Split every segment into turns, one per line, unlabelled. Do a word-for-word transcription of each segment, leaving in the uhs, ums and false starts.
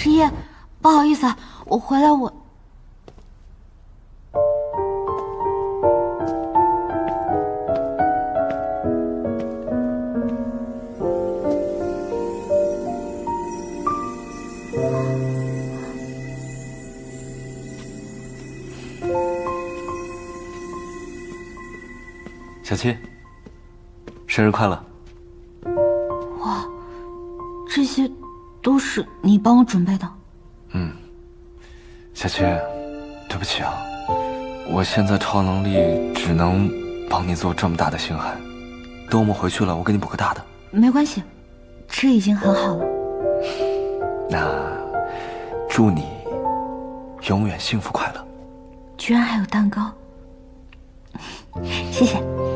十一，不好意思啊，我回来我。
小七，生日快乐！
哇，这些都是你帮我准备的。
嗯，小七，对不起啊，我现在超能力只能帮你做这么大的心寒。等我们回去了，我给你补个大的。
没关系，这已经很好了。
那祝你永远幸福快乐。
居然还有蛋糕，谢谢。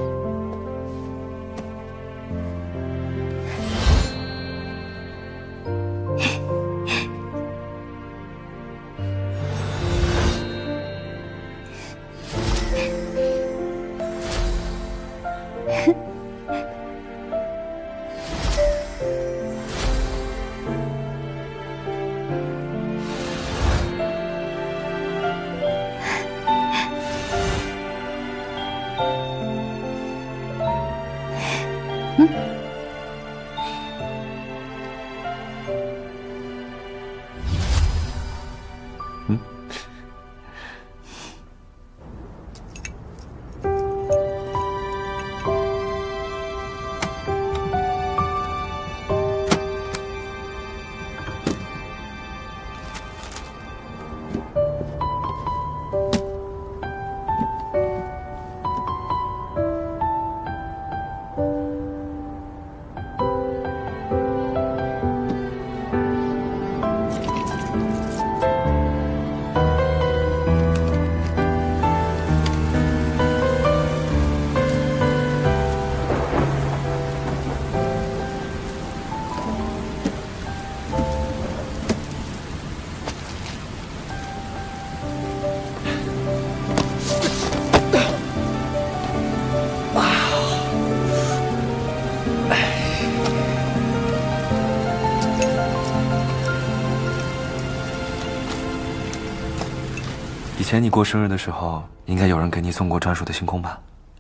以前你过生日的时候，应该有人给你送过专属的星空吧？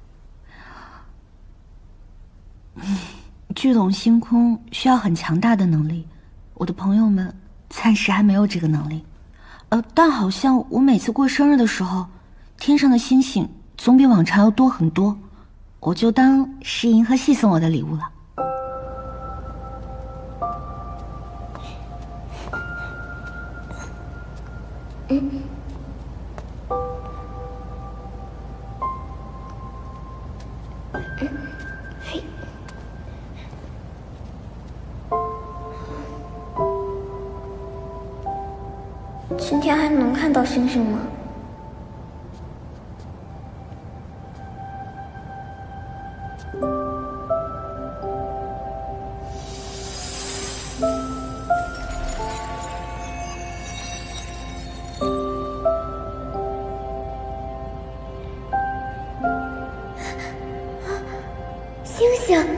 聚拢星空需要很强大的能力，我的朋友们暂时还没有这个能力。呃，但好像我每次过生日的时候，天上的星星总比往常要多很多，我就当是银河系送我的礼物了。嗯。嘿，今天还能看到星星吗？星星。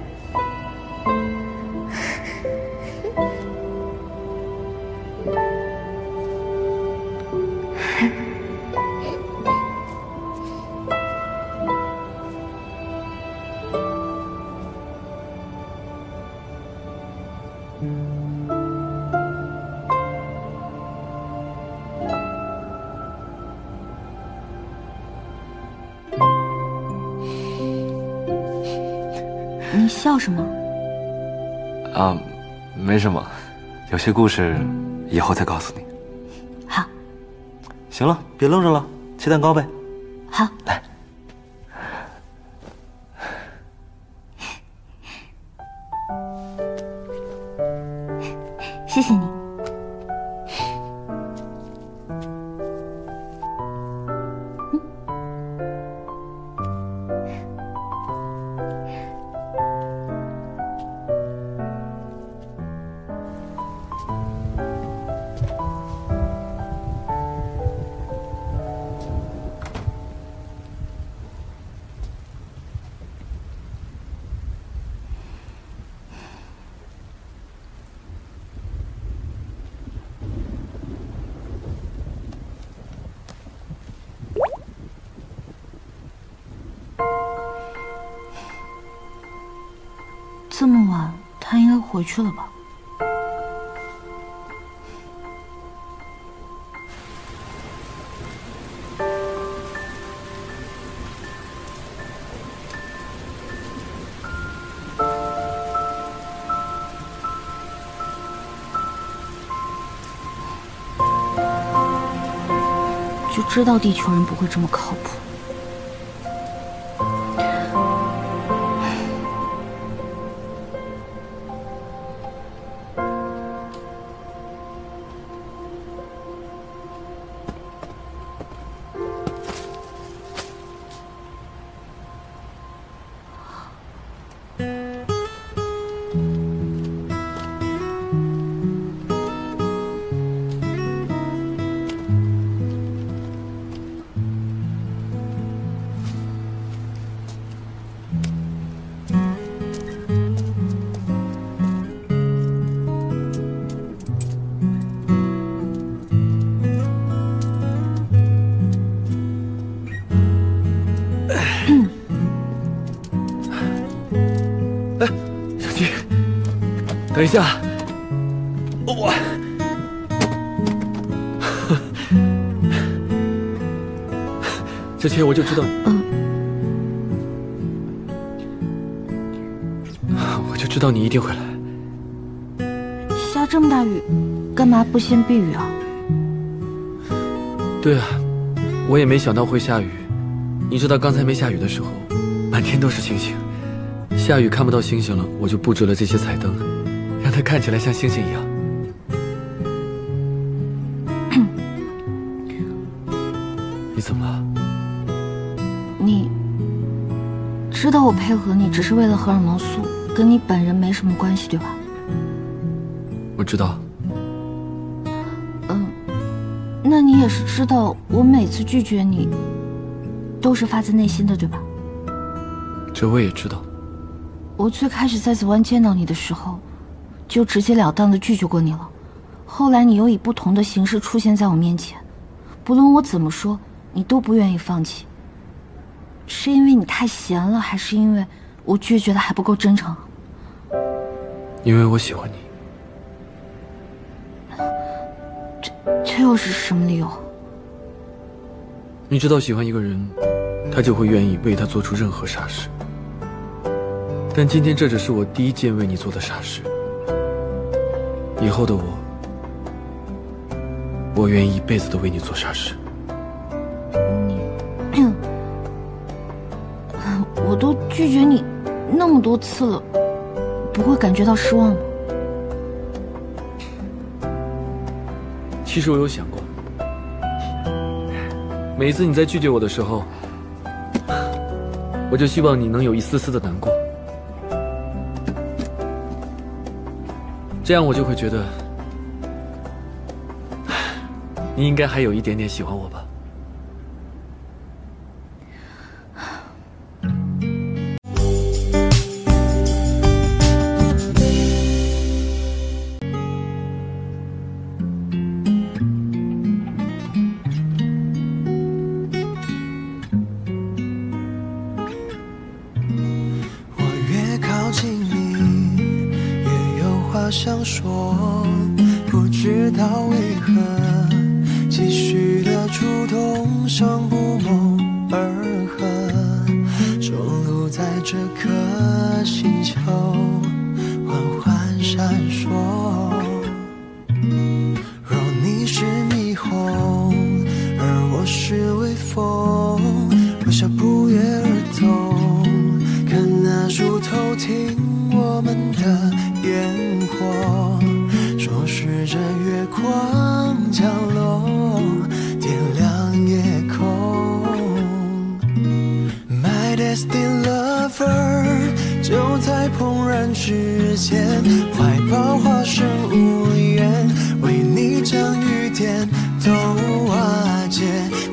你笑什么？
啊，没什么，有些故事以后再告诉你。
好。
行了，别愣着了，切蛋糕呗。
好，
来。
谢谢你。 回去了吧。就知道地球人不会这么靠谱。
等一下，我之前我就知道你，
嗯，
我就知道你一定会来。
下这么大雨，干嘛不先避雨啊？
对啊，我也没想到会下雨。你知道刚才没下雨的时候，满天都是星星。下雨看不到星星了，我就布置了这些彩灯。让它看起来像星星一样。你怎么了？
你知道我配合你只是为了荷尔蒙素，跟你本人没什么关系，对吧？
我知道。
嗯，那你也是知道我每次拒绝你都是发自内心的，对吧？
这我也知道。
我最开始在紫湾见到你的时候就直截了当的拒绝过你了，后来你又以不同的形式出现在我面前，不论我怎么说，你都不愿意放弃。是因为你太闲了，还是因为我拒绝的还不够真诚？
因为我喜欢你。
这这又是什么理由？
你知道，喜欢一个人，他就会愿意为他做出任何傻事。但今天这只是我第一件为你做的傻事。以后的我，我愿意一辈子都为你做傻事。
你，我都拒绝你那么多次了，不会感觉到失望吗？
其实我有想过，每一次你在拒绝我的时候，我就希望你能有一丝丝的难过。这样我就会觉得，你应该还有一点点喜欢我吧。
我越靠近你，越有话想说，不知道为何继续的触动，像不谋而合，中路在这颗星球缓缓闪烁。若你是霓虹，而我是微风，微笑不约而同，看那树头听我们的烟火，说是这月光降落，点亮夜空。 My destined lover 就在怦然之间，怀抱化身无言，为你将雨点都瓦解。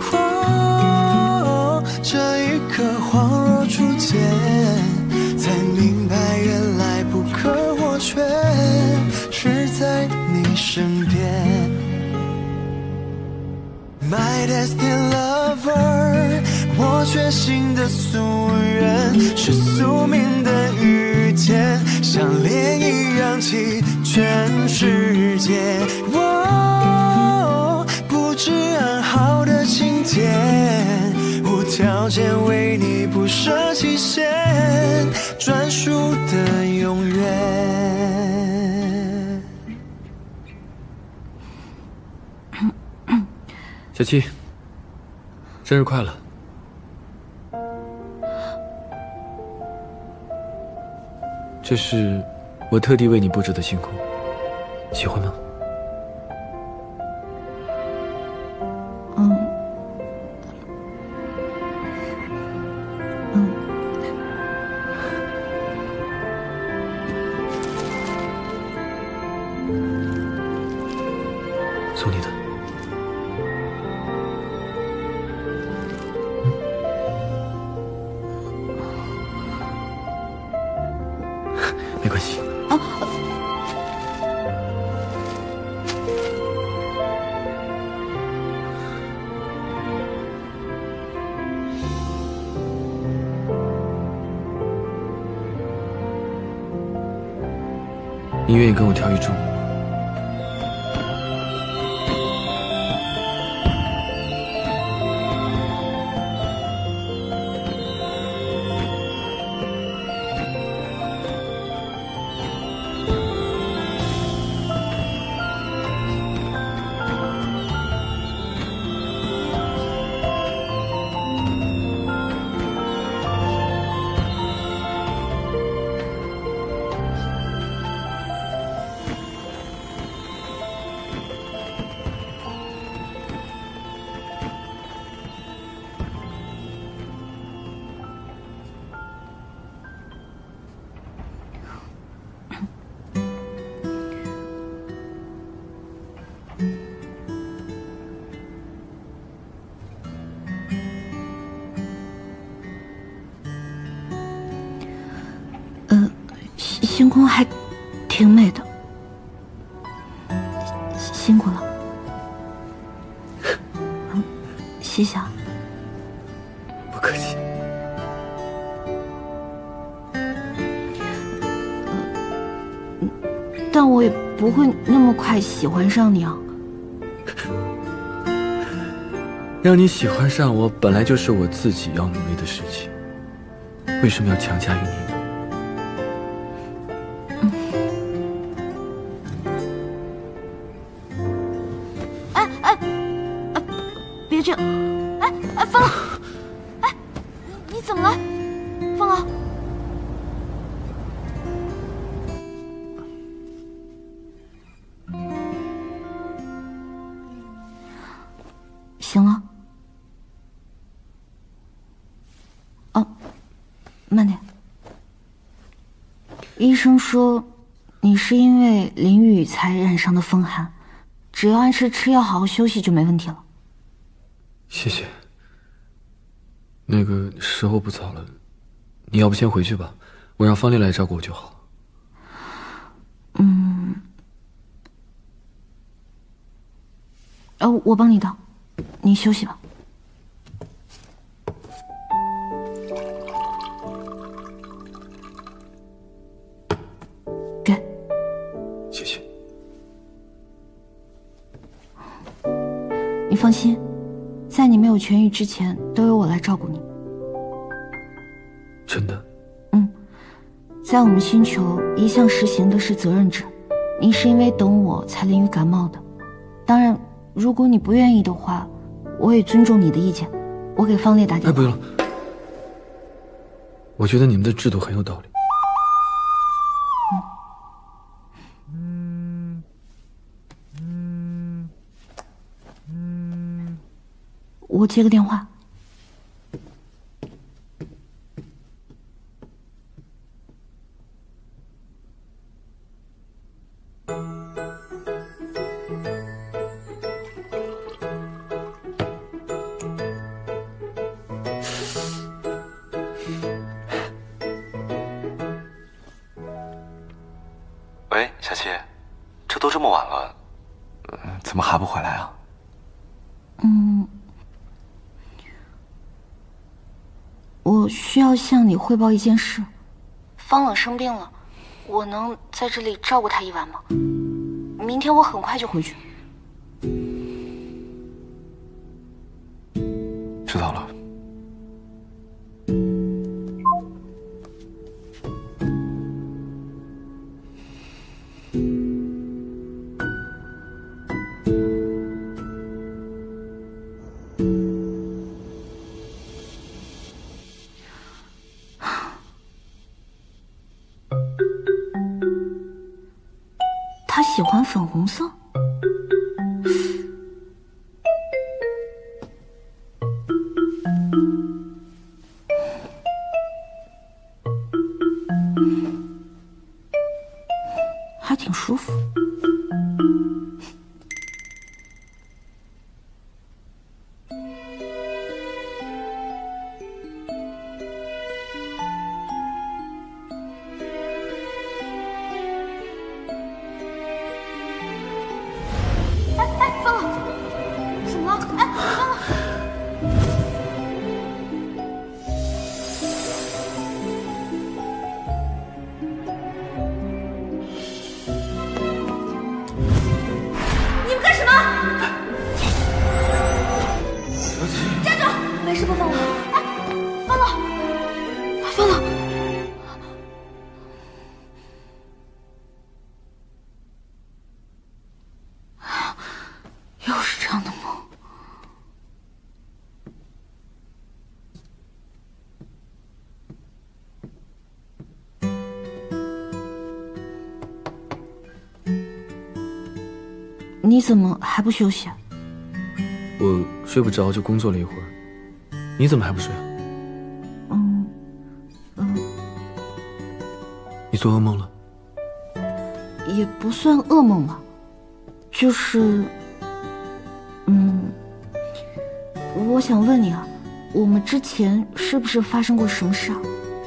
哦，这一刻恍若初见，才明白原来不可或缺是在你身边。My destined lover， 我确信的夙愿是宿命的遇见，像涟漪让起全世界。我不止安好的晴天，无条件为你不设期限，专属的永远。
小七，生日快乐！这是我特地为你布置的星空，喜欢吗？
嗯，嗯，
送你的。没关系。
啊！
你愿意跟我跳一支舞？
星空还挺美的，辛苦了。嗯，谢谢啊。
不客气。
但我也不会那么快喜欢上你啊。
让你喜欢上我，本来就是我自己要努力的事情，为什么要强加于你呢？
这，哎哎，方老，哎，你怎么了，方老？醒了？哦，慢点。医生说你是因为淋雨才染上的风寒，只要按时吃药，好好休息就没问题了。
谢谢。那个时候不早了，你要不先回去吧，我让方丽来照顾我就好。
嗯，呃，我帮你倒，你休息吧。给。
谢谢。
你放心。在你没有痊愈之前，都由我来照顾你。
真的？
嗯，在我们星球一向实行的是责任制，你是因为等我才淋雨感冒的。当然，如果你不愿意的话，我也尊重你的意见。我给方烈打电话。
哎，不用了，我觉得你们的制度很有道理。
我接个电话。
喂，小七，这都这么晚了，嗯，怎么还不回来啊？
嗯。我需要向你汇报一件事，方冷生病了， 我能在这里照顾他一晚吗？明天我很快就回去。
知道了。
他喜欢粉红色。还挺舒服。哎哎，疯了！怎么了？哎，疯了！你们干什么？
小七，
站住！没事吧，疯了？哎，疯了！疯了！又是这样的梦。你怎么还不休息啊？
我睡不着，就工作了一会儿。你怎么还不睡啊？
嗯嗯，
你做噩梦了？
也不算噩梦吧，就是，嗯，我想问你啊，我们之前是不是发生过什么事啊？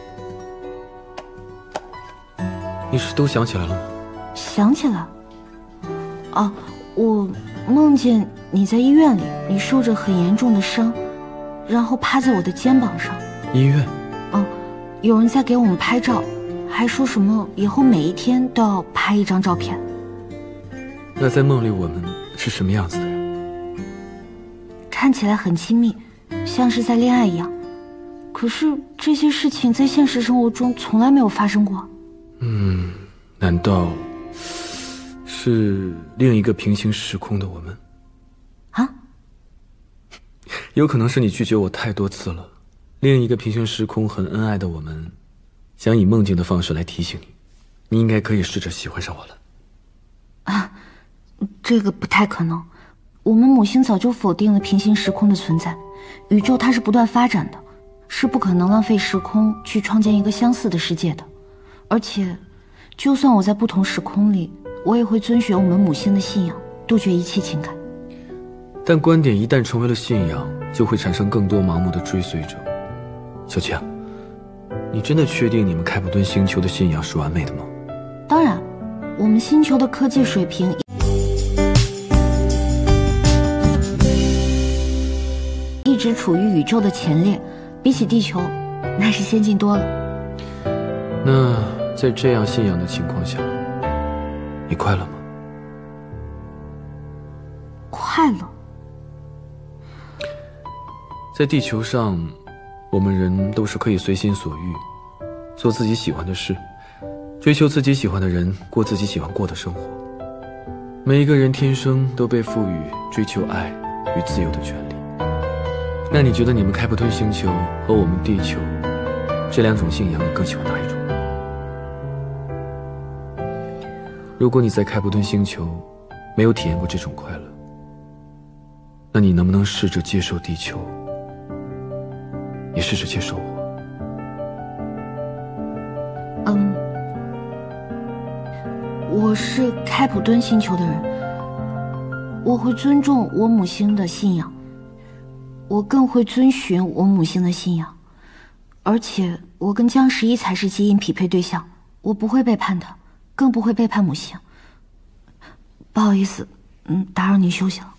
你是都想起来了吗？
想起来，哦，我梦见你在医院里，你受着很严重的伤，然后趴在我的肩膀上。
医院？
嗯，有人在给我们拍照，还说什么以后每一天都要拍一张照片。
那在梦里我们是什么样子的呀？
看起来很亲密，像是在恋爱一样。可是这些事情在现实生活中从来没有发生过。
嗯，难道是另一个平行时空的我们？
啊？
有可能是你拒绝我太多次了，另一个平行时空很恩爱的我们，想以梦境的方式来提醒你，你应该可以试着喜欢上我了。
啊，这个不太可能。我们母星早就否定了平行时空的存在，宇宙它是不断发展的，是不可能浪费时空去创建一个相似的世界的。而且，就算我在不同时空里，我也会遵循我们母星的信仰，杜绝一切情感。
但观点一旦成为了信仰，就会产生更多盲目的追随者。小强，你真的确定你们开普敦星球的信仰是完美的吗？
当然，我们星球的科技水平一直处于宇宙的前列，比起地球，那是先进多了。
那在这样信仰的情况下，你快乐吗？
快乐。
在地球上，我们人都是可以随心所欲，做自己喜欢的事，追求自己喜欢的人，过自己喜欢过的生活。每一个人天生都被赋予追求爱与自由的权利。那你觉得你们开普敦星球和我们地球这两种信仰，你更喜欢哪一种？如果你在开普敦星球没有体验过这种快乐，那你能不能试着接受地球，也试着接受我？
嗯，我是开普敦星球的人，我会尊重我母星的信仰，我更会遵循我母星的信仰，而且我跟江十一才是基因匹配对象，我不会背叛他，更不会背叛母星。不好意思，嗯，打扰您休息了。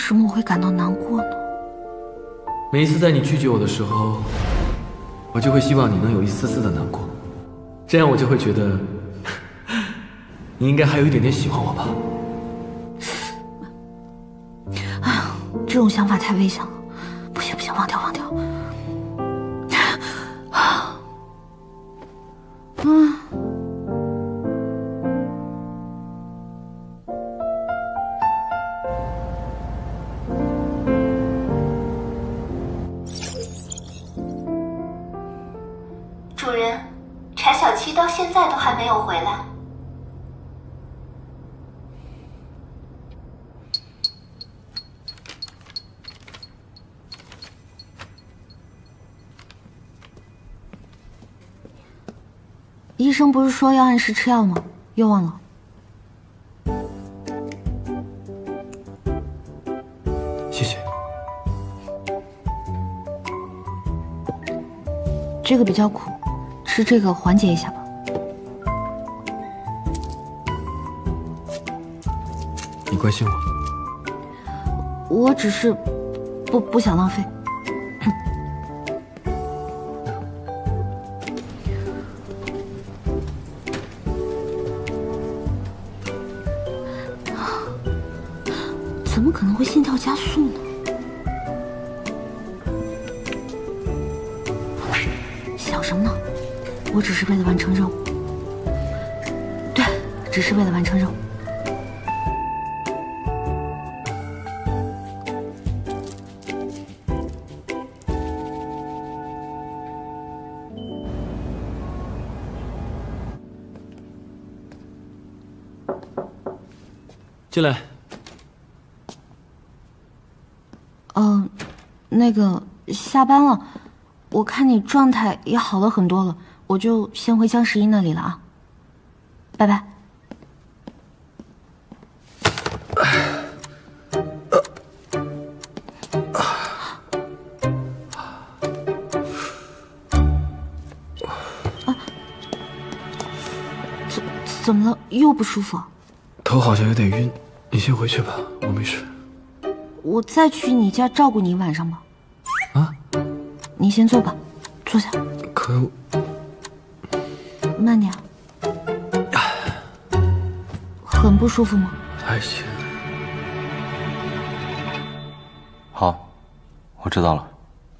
什么我会感到难过呢？
每一次在你拒绝我的时候，我就会希望你能有一丝丝的难过，这样我就会觉得你应该还有一点点喜欢我吧。
哎呀，这种想法太危险了，不行不行，忘掉忘掉。嗯。
主人，柴小七到现在都还没有回来。
医生不是说要按时吃药吗？又忘了。
谢谢。
这个比较苦，吃这个缓解一下吧。
你关心我？
我只是不不想浪费。怎么可能会心跳加速呢？想什么呢？我只是为了完成任务。对，只是为了完成任务。
进来。
嗯，那个下班了，我看你状态也好了很多了，我就先回江十一那里了啊，拜拜。啊，怎怎么了？又不舒服？
头好像有点晕，你先回去吧，我没事。
我再去你家照顾你一晚上吧。
啊？
你先坐吧，坐下。
可……
慢点。很不舒服吗？
还行。
好，我知道了。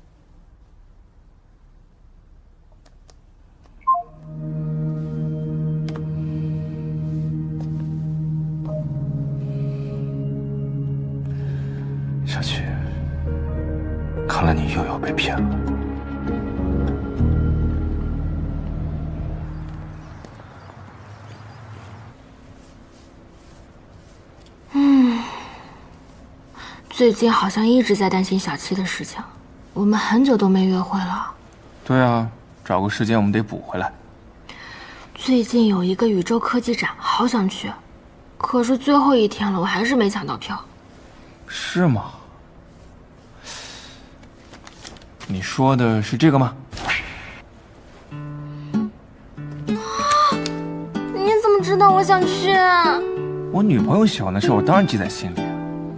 小七，看来你又要被骗了。
嗯，最近好像一直在担心小七的事情，我们很久都没约会了。
对啊，找个时间我们得补回来。
最近有一个宇宙科技展，好想去，可是最后一天了，我还是没抢到票。
是吗？你说的是这个吗？
你怎么知道我想去啊？
我女朋友喜欢的事，我当然记在心里。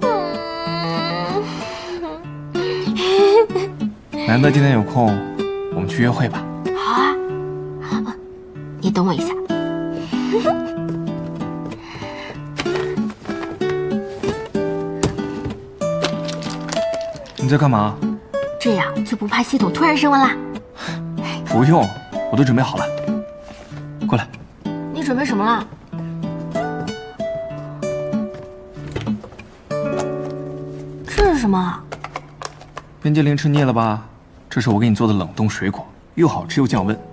难得今天有空，我们去约会吧。
好啊，啊你等我一下。
你在干嘛？
这样就不怕系统突然升温啦。
不用，我都准备好了。过来。
你准备什么了？这是什么？
冰激凌吃腻了吧？这是我给你做的冷冻水果，又好吃又降温。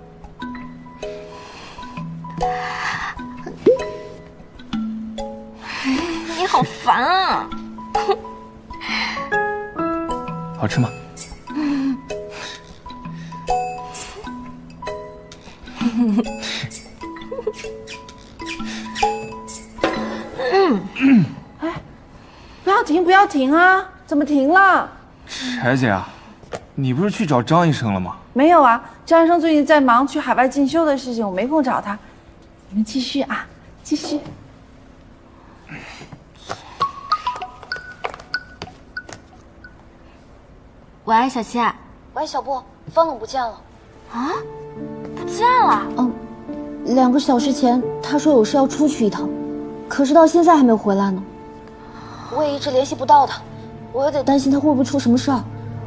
你好烦啊！
好吃吗？
嗯嗯，哎，不要停，不要停啊！怎么停了？
柴姐啊，你不是去找张医生了吗？
没有啊，张医生最近在忙去海外进修的事情，我没空找他。你们继续啊，继续。
喂，小七。
喂，小布，方冷不见了。
啊？不见了？
嗯，两个小时前他说有事要出去一趟，可是到现在还没有回来呢。我也一直联系不到他，我有点担心他会不会出什么事儿。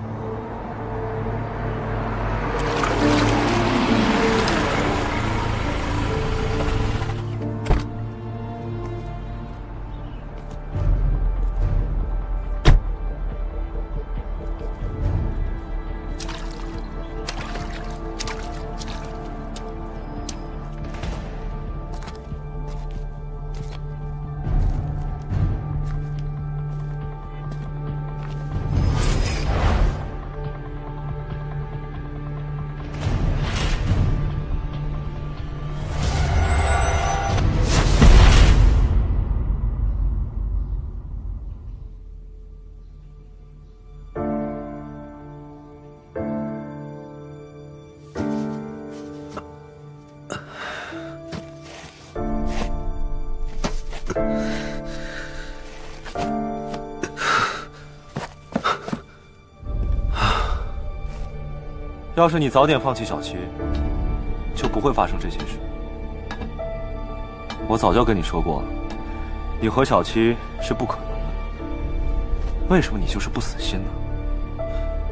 要是你早点放弃小七，就不会发生这些事。我早就跟你说过了，你和小七是不可能的。为什么你就是不死心呢？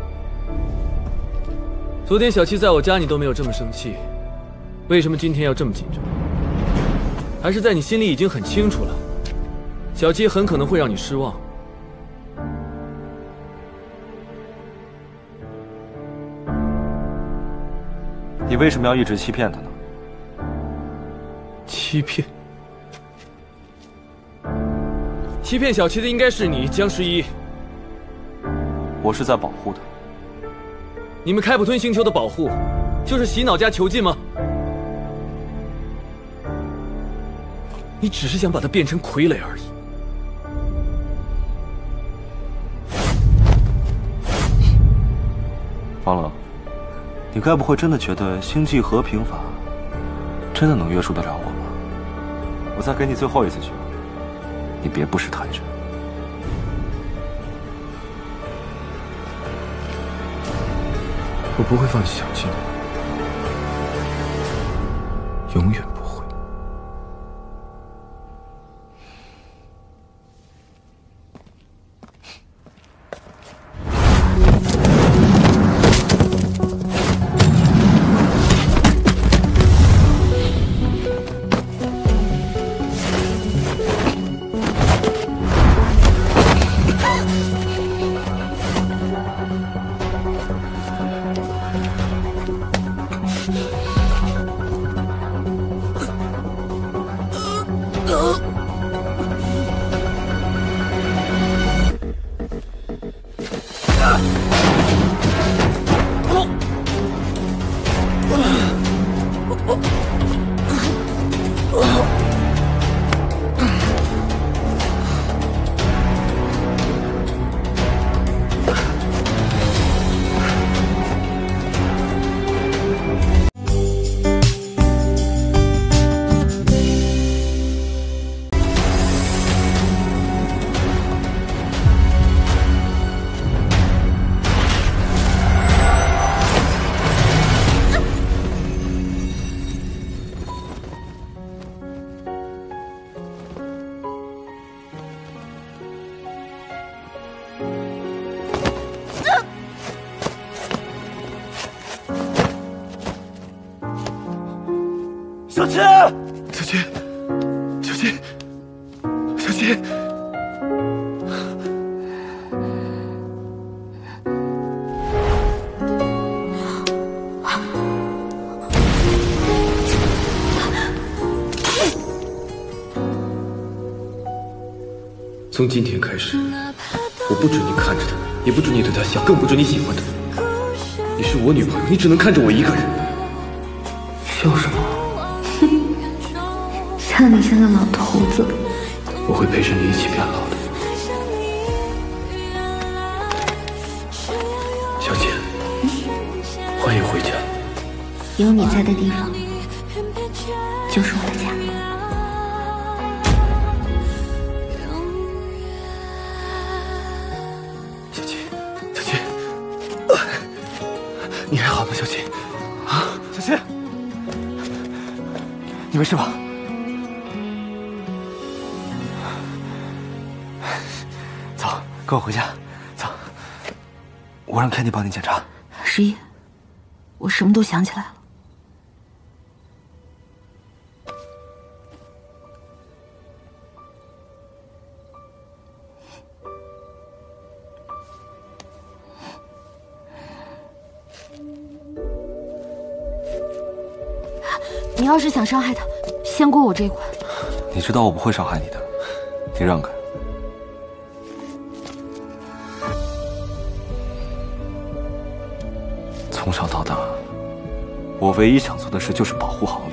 昨天小七在我家，你都没有这么生气，为什么今天要这么紧张？还是在你心里已经很清楚了，小七很可能会让你失望。
你为什么要一直欺骗他呢？
欺骗？欺骗小七的应该是你，江十一。
我是在保护他。
你们开普敦星球的保护，就是洗脑加囚禁吗？你只是想把他变成傀儡而已。
方冷，你该不会真的觉得星际和平法真的能约束得了我吗？我再给你最后一次机会，你别不识抬举。
我不会放弃小七的，永远不会。
小七，
小七，小七，小七，从今天开始，我不准你看着他，也不准你对他笑，更不准你喜欢他。你是我女朋友，你只能看着我一个人。笑什么？
笑你像个老头子。
我会陪着你一起变老的。小姐，欢迎回家。
有你在的地方，就是我的家。
小七，小七，
你还好吗，小七？啊，小七，你没事吧？走，跟我回家。走，我让 Candy 帮你检查。
十一，我什么都想起来了。你要是想伤害他，先过我这一关。
你知道我不会伤害你的，你让开。从小到大，我唯一想做的事就是保护好你。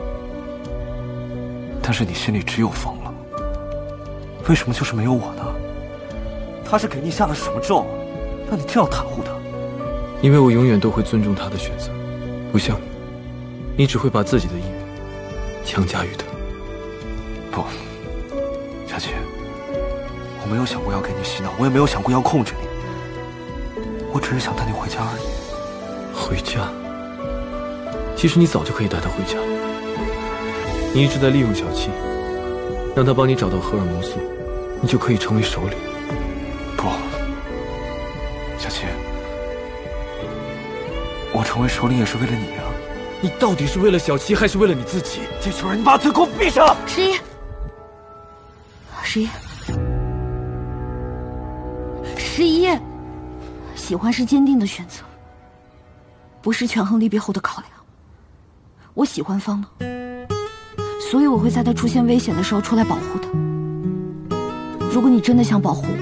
但是你心里只有风了，为什么就是没有我呢？他是给你下了什么咒，让你这样袒护他？
因为我永远都会尊重他的选择，不像你，你只会把自己的意愿强加于他。
不，小七，我没有想过要给你洗脑，我也没有想过要控制你，我只是想带你回家而已。
回家？其实你早就可以带他回家。你一直在利用小七，让他帮你找到荷尔蒙素，你就可以成为首领。
不，小七，我成为首领也是为了你啊！
你到底是为了小七，还是为了你自己？
地球人，你把嘴给我闭上！
十一，十一，十一，喜欢是坚定的选择，不是权衡利弊后的考量。我喜欢方能，所以我会在他出现危险的时候出来保护他。如果你真的想保护我，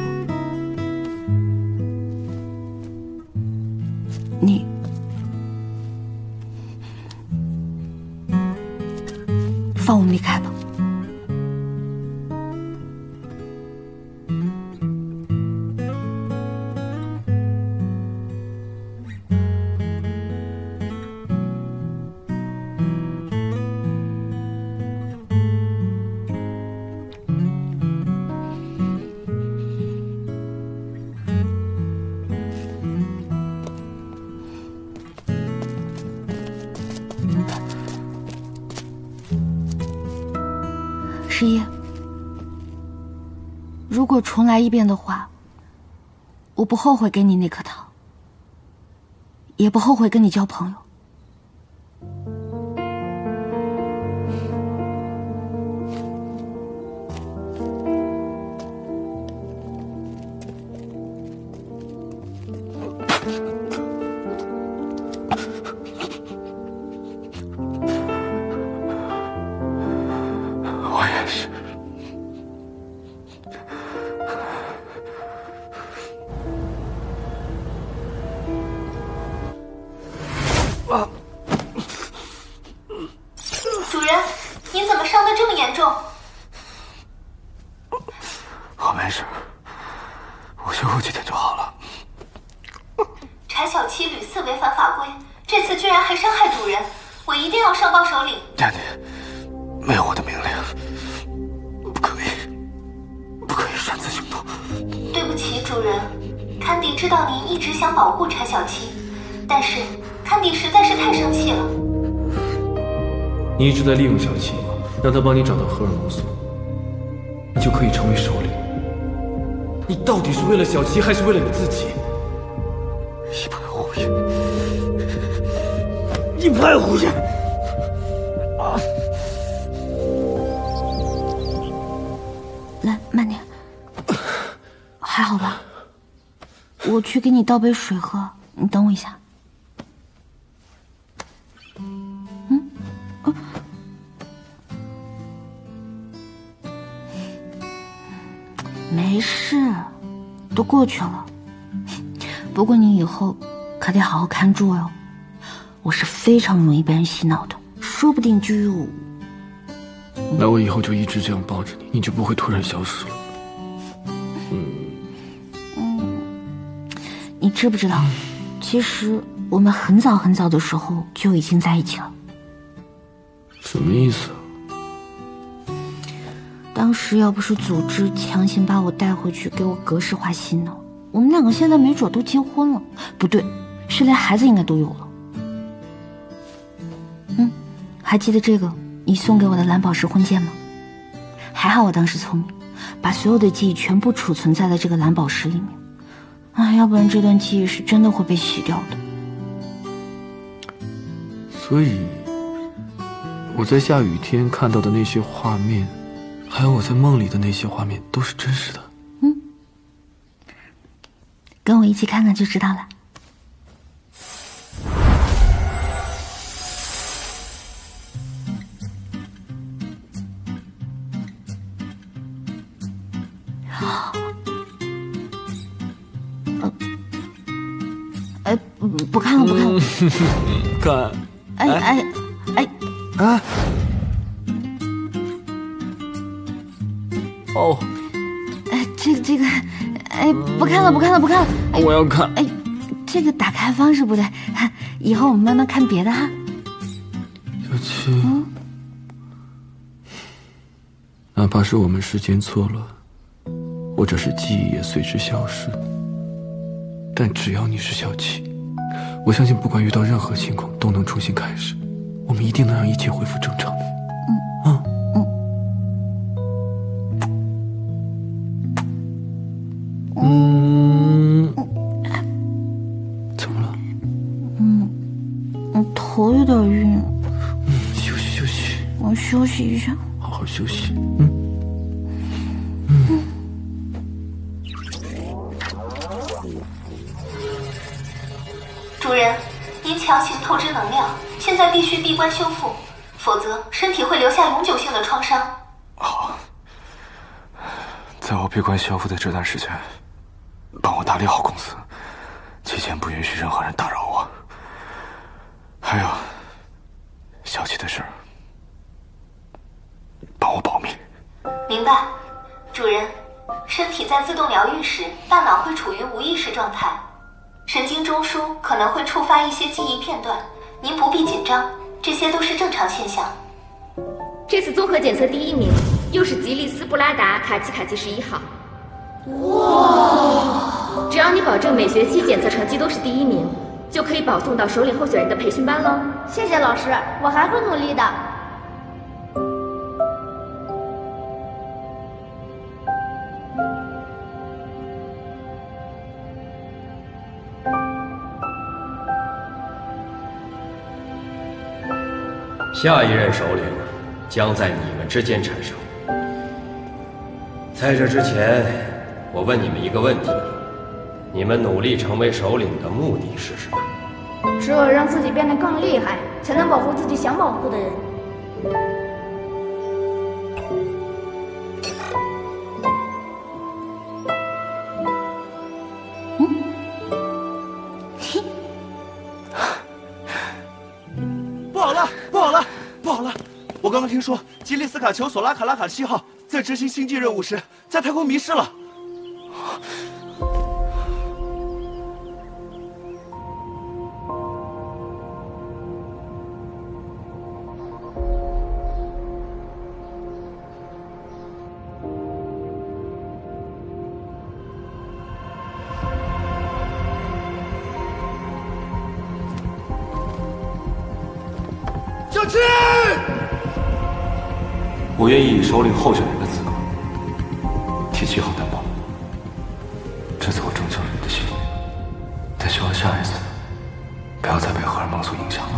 你放我们离开吧。十一，如果重来一遍的话，我不后悔给你那颗糖，也不后悔跟你交朋友。
主人，您怎么伤得这么严重？
我没事，我休息几天就好了。
柴小七屡次违反法规，这次居然还伤害主人，我一定要上报首领。
佳妮，没有我的命令，不可以，不可以擅自行动。
对不起，主人，堪迪知道您一直想保护柴小七，但是堪迪实在是太生气了。
你一直在利用小七，让他帮你找到荷尔蒙素，你就可以成为首领。你到底是为了小七，还是为了你自己？
一派胡言，一派胡言！啊！
来，慢点，还好吧？我去给你倒杯水喝，你等我一下。没事，都过去了。不过你以后可得好好看住哟。我是非常容易被人洗脑的，说不定就有……
那我以后就一直这样抱着你，你就不会突然消失了。嗯
嗯，你知不知道，其实我们很早很早的时候就已经在一起了。
什么意思？
当时要不是组织强行把我带回去给我格式化洗脑，我们两个现在没准都结婚了。不对， 是连孩子应该都有了。嗯，还记得这个你送给我的蓝宝石婚戒吗？还好我当时聪明，把所有的记忆全部储存在了这个蓝宝石里面。啊，要不然这段记忆是真的会被洗掉的。
所以，我在下雨天看到的那些画面，还有我在梦里的那些画面，都是真实的。
嗯，跟我一起看看就知道了。哎，不看了，不看了。
看。
哎哎哎
啊！哦。
哎，这个这个，哎，不看了，不看了，不看了。哎、
我要看。
哎，这个打开方式不对，以后我们慢慢看别的哈。
小七，嗯，哪怕是我们时间错了，或者是记忆也随之消失。但只要你是小七，我相信不管遇到任何情况都能重新开始，我们一定能让一切恢复正常的。嗯嗯嗯，怎么了？
嗯，我头有点晕。
嗯，休息休息。
我休息一下。
好好休息。嗯。
主人，您强行透支能量，现在必须闭关修复，否则身体会留下永久性的创伤。
好，在我闭关修复的这段时间，帮我打理好公司，期间不允许任何人打扰我。还有，小七的事儿，帮我保密。
明白，主人。身体在自动疗愈时，大脑会处于无意识状态。神经中枢可能会触发一些记忆片段，您不必紧张，这些都是正常现象。
这次综合检测第一名又是吉利斯布拉达卡奇卡奇十一号。哇！只要你保证每学期检测成绩都是第一名，就可以保送到首领候选人的培训班喽。
谢谢老师，我还会努力的。
下一任首领将在你们之间产生。在这之前，我问你们一个问题：你们努力成为首领的目的是什么？
只有让自己变得更厉害，才能保护自己想保护的人。
我刚刚听说吉利斯卡球索拉卡拉卡七号在执行星际任务时，在太空迷失了。
小七！我愿意以首领候选人的资格替七号担保，这次我拯救了你的性命，但希望下一次不要再被荷尔蒙所影响了。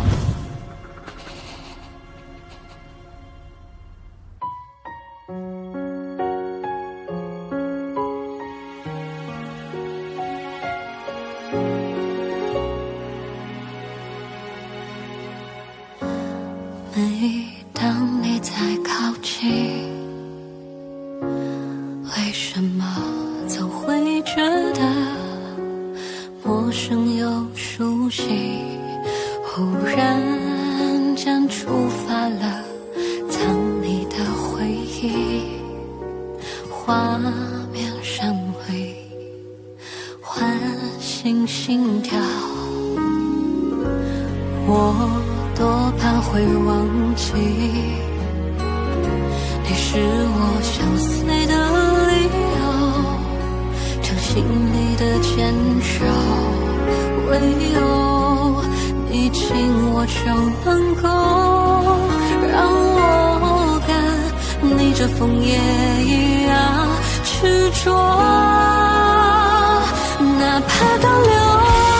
每当你在靠近，为什么总会觉得陌生又熟悉？忽然间触发了藏匿的回忆，画面闪回，唤醒心跳。我多半会忘记，你是我相随的理由，掌心里的坚守。 唯有你紧握就能够让我跟你这枫叶一样执着，哪怕当流